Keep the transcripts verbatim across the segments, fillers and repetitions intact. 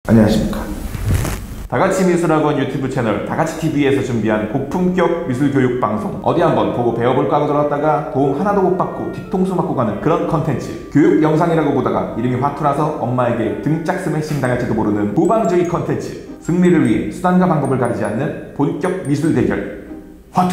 안녕하십니까. 다같이 미술학원 유튜브 채널 다같이티비에서 준비한 고품격 미술교육 방송, 어디 한번 보고 배워볼까 하고 들어왔다가 도움 하나도 못 받고 뒤통수 맞고 가는 그런 컨텐츠, 교육 영상이라고 보다가 이름이 화투라서 엄마에게 등짝 스매싱 당할지도 모르는 후방주의 컨텐츠, 승리를 위해 수단과 방법을 가리지 않는 본격 미술 대결 화투.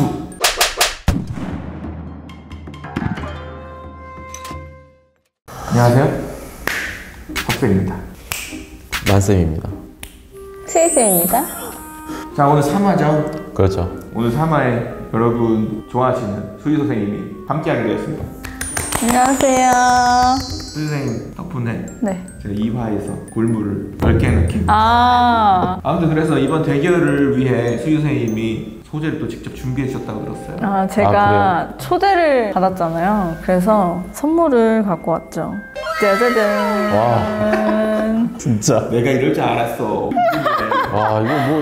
안녕하세요, 박쌤입니다. 만쌤입니다. 수희쌤입니다. 자, 오늘 삼 화죠? 그렇죠. 오늘 삼 화에 여러분 좋아하시는 수희 선생님이 함께하게 되었습니다. 안녕하세요. 수희 선생님 덕분에 네. 제가 이 화에서 골무를 열 개 넣게. 아, 아무튼 그래서 이번 대결을 위해 수희 선생님이 소재를 또 직접 준비해 주셨다고 들었어요. 아 제가 아, 초대를 받았잖아요. 그래서 선물을 갖고 왔죠. 짜자잔. 와, 진짜. 내가 이럴 줄 알았어. 와, 이거 뭐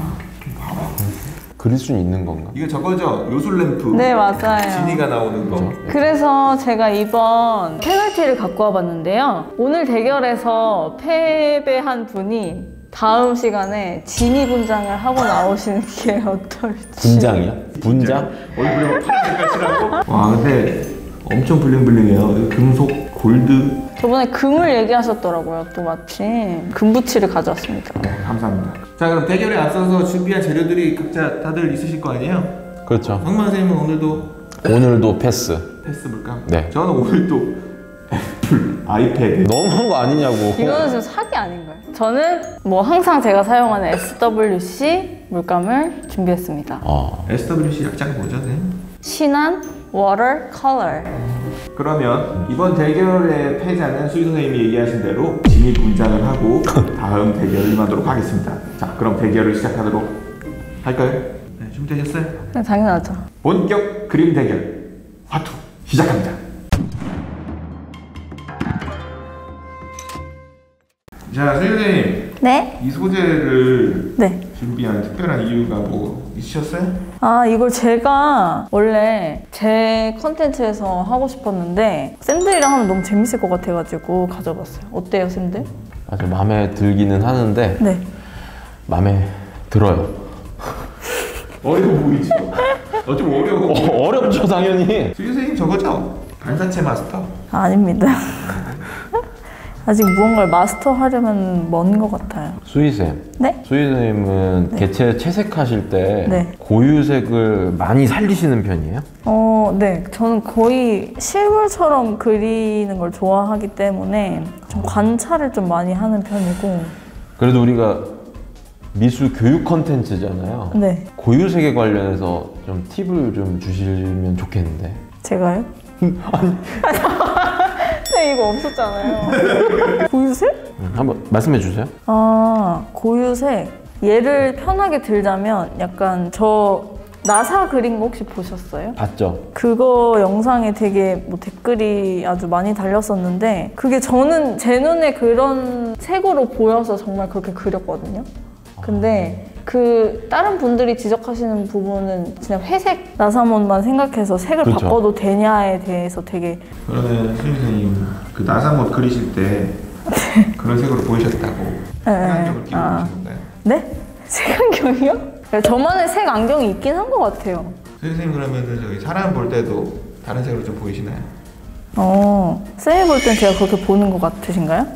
그릴 수는 있는 건가? 이거 저거죠? 요술램프. 네, 맞아요. 지니가 나오는 거. 그래서 제가 이번 페널티를 갖고 와봤는데요. 오늘 대결에서 패배한 분이 다음 시간에 지니 분장을 하고 나오시는 게 어떨지. 분장이야? 분장? 얼굴에 파란색깔 칠하고. 와, 근데 엄청 블링블링해요. 금속, 골드. 저번에 금을 얘기하셨더라고요. 또 마침 금부치를 가져왔습니다. 네, 감사합니다. 자, 그럼 대결에 앞서서 준비한 재료들이 각자 다들 있으실 거 아니에요? 그렇죠. 황만 선생님은 오늘도 오늘도 패스. 패스 물감? 네. 저는 오늘도 애플 아이패드. 너무한 거 아니냐고. 이거는 지금 사기 아닌가요? 저는 뭐 항상 제가 사용하는 에스더블유씨 물감을 준비했습니다. 아, 에스더블유씨 약자가 뭐죠, 선생님? 신한 워터 컬러. 그러면 이번 대결의 패자는 수희 선생님이 얘기하신 대로 진입 분장을 하고 다음 대결을 임하도록 하겠습니다. 자, 그럼 대결을 시작하도록 할까요? 네, 준비되셨어요? 네, 당연하죠. 본격 그림 대결 화투 시작합니다. 자, 수희 선생님. 네? 이 소재를 네. 준비한 특별한 이유가 뭐 있으셨어요? 아, 이걸 제가 원래 제 컨텐츠에서 하고 싶었는데 쌤들이랑 하면 너무 재밌을 것 같아가지고 가져봤어요. 어때요, 쌤들? 아주 마음에 들기는 하는데 네. 마음에 들어요. 어려워 보이죠? 어, 좀 어려워. 어, 어렵죠, 당연히. 수희 선생님 저거죠? 반사체 마스터. 아, 아닙니다. 아직 무언가를 마스터하려면 먼 것 같아요. 수희쌤. 네? 수희쌤은 네. 개체 채색하실 때 네. 고유색을 많이 살리시는 편이에요? 어, 네. 저는 거의 실물처럼 그리는 걸 좋아하기 때문에 좀 관찰을 좀 많이 하는 편이고. 그래도 우리가 미술 교육 컨텐츠잖아요. 네. 고유색에 관련해서 좀 팁을 좀 주시면 좋겠는데. 제가요? 아니. 네, 이거 없었잖아요. 고유색? 음, 한번 말씀해 주세요. 아, 고유색. 예를 편하게 들자면 약간 저 나사 그린 거 혹시 보셨어요? 봤죠? 그거 영상에 되게 뭐 댓글이 아주 많이 달렸었는데 그게 저는 제 눈에 그런 색으로 보여서 정말 그렇게 그렸거든요. 근데 그 다른 분들이 지적하시는 부분은 그냥 회색 나사못만 생각해서 색을 그렇죠. 바꿔도 되냐에 대해서 되게. 그러면 수희 선생님 그 나사못 그리실 때 그런 색으로 보이셨다고 색안경을 끼고 아. 계신 건가요? 네? 색안경이요? 저만의 색 안경이 있긴 한 것 같아요. 수희 선생님 그러면 저기 사람 볼 때도 다른 색으로 좀 보이시나요? 어, 쌤이 볼 땐 제가 그렇게 보는 것 같으신가요?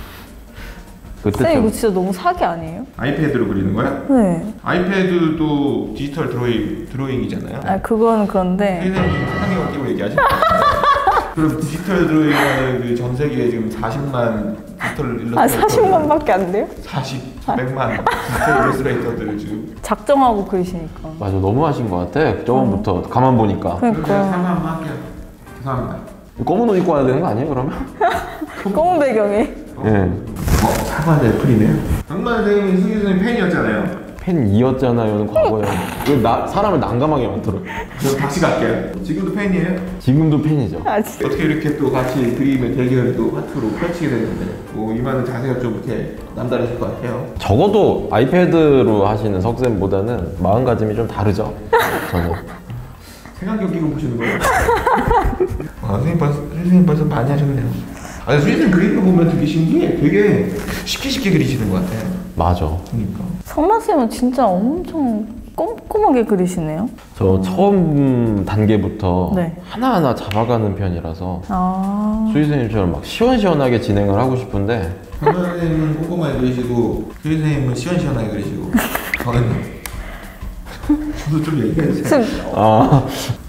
그때 쌤 좀 이거 진짜 너무 사기 아니에요? 아이패드로 그리는 거야? 네. 아이패드도 디지털 드로잉, 드로잉이잖아요. 아, 그건 수희 그런데. 선생님 사랑해요 끼고 얘기하시는 거예요. 그럼 디지털 드로잉하는 그 전 세계에 지금 사십만 디지털 일러스트레이터. 아, 사십만밖에 안 돼요? 사십, 백만 디지털 일러스트레이터들을 지금. 작정하고 그리시니까. 맞아, 너무 하신 것 같아. 저번부터 가만 보니까. 그럼 제가 그러니까. 사과 한번 할게요. 죄송합니다. 검은 옷 입고 와야 되는 거 아니에요, 그러면? 검은 배경에. 예. 어, 사과는 애플이네요. 정말 선생님이 수기 선생님 팬이었잖아요. 팬이었잖아요는 과거에. 왜 나, 사람을 난감하게 만들어. 저 다시 갈게요. 지금도 팬이에요? 지금도 팬이죠. 아, 진짜. 어떻게 이렇게 또 같이 그림의 대결을 또 화투로 펼치게 됐는데 뭐 이만한 자세가 좀 이렇게 남다르실 것 같아요. 적어도 아이패드로 하시는 석쌤보다는 마음가짐이 좀 다르죠. 저는. 색안경 끼고 보시는 거예요? 아, 선생님 벌써, 선생님 벌써 많이 하셨네요. 아니 수희쌤 그리는 거 보면 되게 신기해. 되게 쉽게 쉽게 그리시는 것 같아. 맞아. 그러니까. 성만쌤은 진짜 엄청 꼼꼼하게 그리시네요. 저 처음 단계부터 네. 하나하나 잡아가는 편이라서 아. 수희 선생님처럼 막 시원시원하게 진행을 하고 싶은데 정말 선생님은 꼼꼼하게 그리시고 수희 선생님은 시원시원하게 그리시고 저는 저도 좀 얘기해주세요. 쌤, 아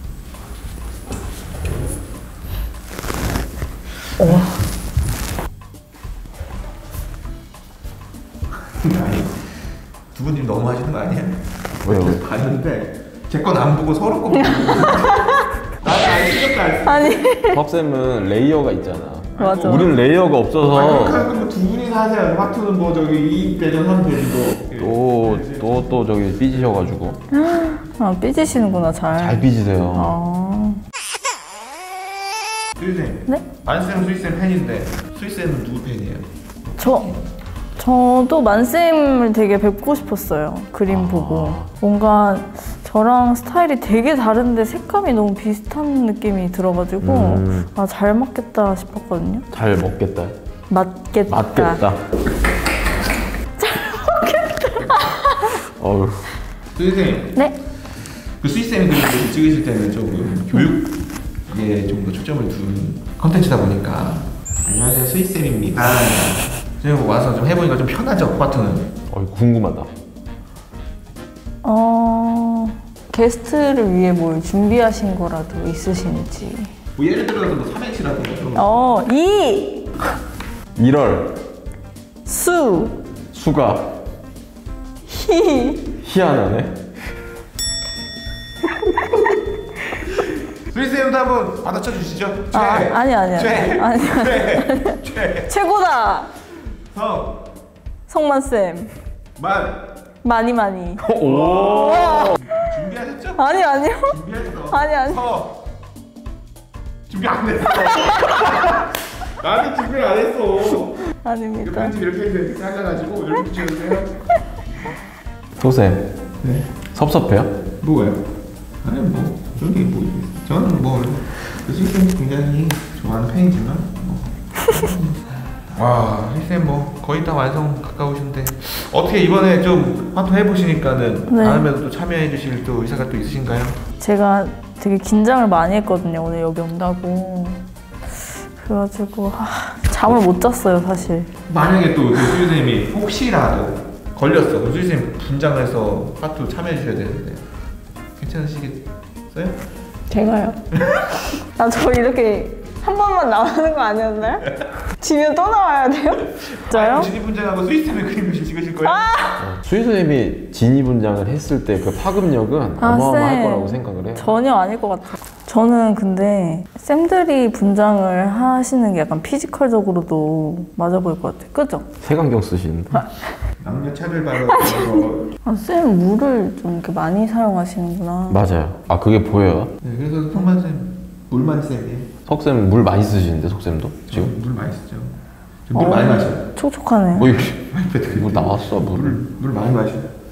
아니 두 분 지금 너무 하시는 거 아니야? 왜요? 봤는데 제 건 안 보고 서로 거 보고 나안 신경도 안 써. 아니. 석쌤은 레이어가 있잖아. 맞아. 우린 레이어가 없어서 뭐두 분이서 하세요. 화투는 뭐 저기 이 대전 삼 대전도 또 또 또 저기 삐지셔가지고 아, 삐지시는구나, 잘. 잘 삐지세요. 아. 수희쌤 네? 만쌤은 수희쌤 팬인데 수희쌤은 누구 팬이에요? 저, 저도 만쌤을 되게 뵙고 싶었어요. 그림 보고. 뭔가 저랑 스타일이 되게 다른데 색감이 너무 비슷한 느낌이 들어가지고 음. 아, 잘 맞겠다 싶었거든요. 잘 먹겠다. 맞겠다. 맞겠다. 어휴. 수희쌤 네? 그 수희쌤이 그림을 찍으실 때는 조금 교육에 좀 더 초점을 둔 컨텐츠다 보니까 안녕하세요 수희쌤입니다. 지금 와서 좀 해보니까 좀 편하죠 파트는. 어이, 궁금하다. 어... 게스트를 위해 뭘 준비하신 거라도 있으신지. 뭐 예를 들어서 뭐 삼행시라든가 그런 거. 어, 이, 일월 수, 수가 희. 희한하네. 수희쌤도 한번 받아쳐 주시죠. 최. 아, 아니, 아니, 아니. 최. 아니, 아니. 최. 최. 최고다! 성. 성만쌤. 만. 많이 많이. 오. 준비하셨죠? 아니, 아니요. 준비하셨어. 아니, 아니. 서. 준비 안 됐어. 나는 준비를 안 했어. 이거 아닙니다. 편집 이렇게 해서 이렇게 잘라가지고 이렇게 붙여주세요. 소쌤 네. 섭섭해요? 뭐예요? 아니 뭐 그런 게 뭐 있겠어요. 저는 뭐 수희쌤 굉장히 좋아하는 팬이지만 뭐. 와 수희쌤 뭐 거의 다 완성 가까우신데 어떻게 이번에 좀 화투 해보시니까는 네. 다음에도 또 참여해주실 또 의사가 또 있으신가요? 제가 되게 긴장을 많이 했거든요. 오늘 여기 온다고. 그래가지고 아, 잠을 못 잤어요, 사실. 만약에 또 그 수희쌤이 혹시라도 걸렸어. 그럼 수희쌤 분장을 해서 화투 참여해주셔야 되는데 괜찮으시겠어요? 제가요? 아, 저 이렇게 한 번만 나오는 거 아니었나요? 지면 또 나와야 돼요? 진짜요? 진이 분장하고 수희쌤의 그림을 찍으실 거예요? 수희 선생님이 진이 분장을 했을 때 그 파급력은 아, 어마어마할 쌤. 거라고 생각을 해요. 전혀 아닐 것 같아요. 저는 근데 쌤들이 분장을 하시는 게 약간 피지컬적으로도 맞아 보일 것 같아요. 그죠? 색안경 쓰시는데. 남녀 차별받아서 아, 쌤 물을 좀 이렇게 많이 사용하시는구나. 맞아요. 아 그게 보여요? 네, 그래서 성만쌤 물만 쌤이에요. 석쌤 물 많이 쓰시는데 석쌤도 지금? 물 많이 쓰죠. 저물 많이 마셔요. 촉촉하네요. 뭐 이렇게 물 물 나왔어 물을. 물, 물 많이 마셔요.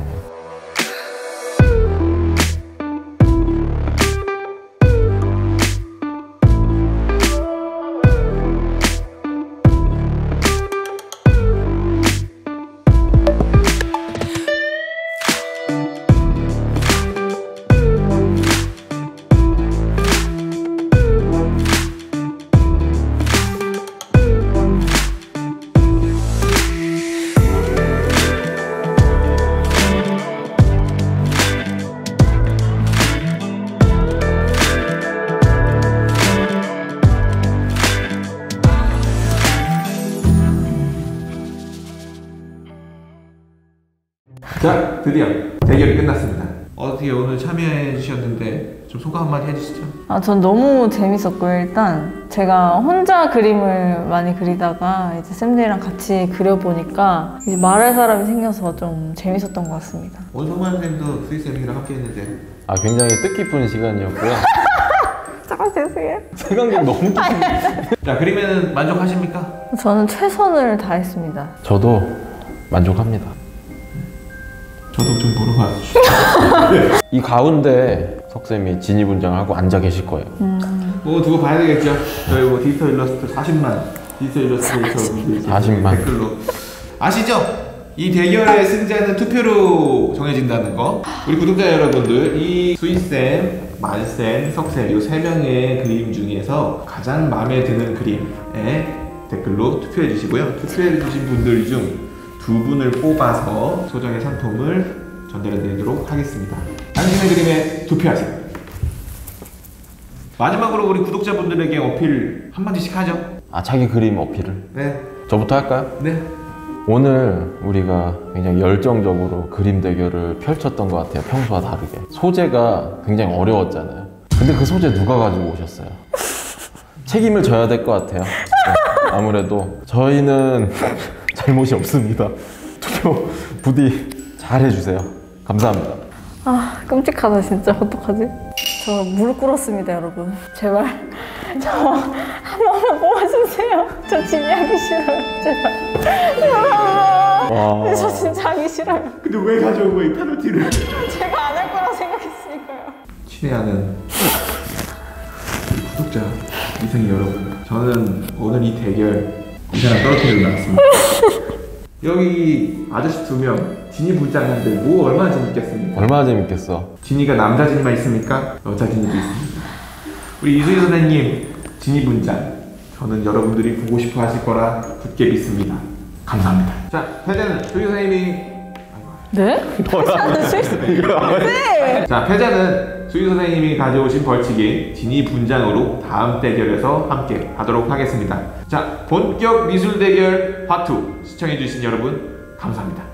자, 드디어 대결이 끝났습니다. 어떻게 오늘 참여해 주셨는데 좀 소감 한마디 해주시죠. 아, 전 너무 재밌었고요. 일단 제가 혼자 그림을 많이 그리다가 이제 쌤들이랑 같이 그려보니까 이제 말할 사람이 생겨서 좀 재밌었던 것 같습니다. 오늘 성만 쌤도 수희쌤이랑 함께 했는데 아 굉장히 뜻깊은 시간이었고요. 잠깐 죄송해요. 색안경 너무 깊은. 자, 그림에는 만족하십니까? 저는 최선을 다했습니다. 저도 만족합니다. 저도 좀 보러 가주시죠. 이 가운데 석쌤이 진이 분장하고 앉아 계실 거예요. 음. 뭐 두고 봐야 되겠죠. 저희 뭐 디지털 일러스트 사십만 디지털 일러스트레이터 분들 사십만. 댓글로 아시죠? 이 대결의 승자는 투표로 정해진다는 거. 우리 구독자 여러분들, 이 수희쌤, 만쌤, 석쌤 이 세 명의 그림 중에서 가장 마음에 드는 그림에 댓글로 투표해 주시고요. 투표해 주신 분들 중 두 분을 뽑아서 소정의 상품을 전달해 드리도록 하겠습니다. 당신의 그림에 투표하세요. 마지막으로 우리 구독자분들에게 어필 한마디씩 하죠. 아, 자기 그림 어필을. 네. 저부터 할까요? 네. 오늘 우리가 굉장히 열정적으로 그림 대결을 펼쳤던 것 같아요. 평소와 다르게. 소재가 굉장히 어려웠잖아요. 근데 그 소재 누가 가지고 오셨어요? 책임을 져야 될 것 같아요. 네, 아무래도 저희는 잘못이 없습니다. 투표 부디 잘 해주세요. 감사합니다. 아 끔찍하다 진짜. 어떡하지? 저 무릎 꿇었습니다 여러분. 제발 저 한 번만 뽑아주세요. 저 진이하기 싫어요. 제발. 여러분. 저 진짜 하기 싫어요. 근데 왜 가져온 거야 이 페널티를? 제가 안 할 거라고 생각했으니까요. 친애하는 구독자 이승희 여러분, 저는 오늘 이 대결 이 사람 떨어뜨리고 나왔습니다. 여기 아저씨 두 명 진이 분장하는데 뭐 얼마나 재밌겠습니까? 얼마나 재밌겠어. 진이가 남자 진이만 있습니까? 여자 진이도 있습니다. 우리 이수희 선생님 진이 분장, 저는 여러분들이 보고 싶어 하실 거라 굳게 믿습니다. 감사합니다. 자, 패자는 수희 선생님이 네? 네. 자, 패자는 수희 선생님이 가져오신 벌칙인 진이 분장으로 다음 대결에서 함께 하도록 하겠습니다. 자, 본격 미술 대결 파트 시청해주신 여러분 감사합니다.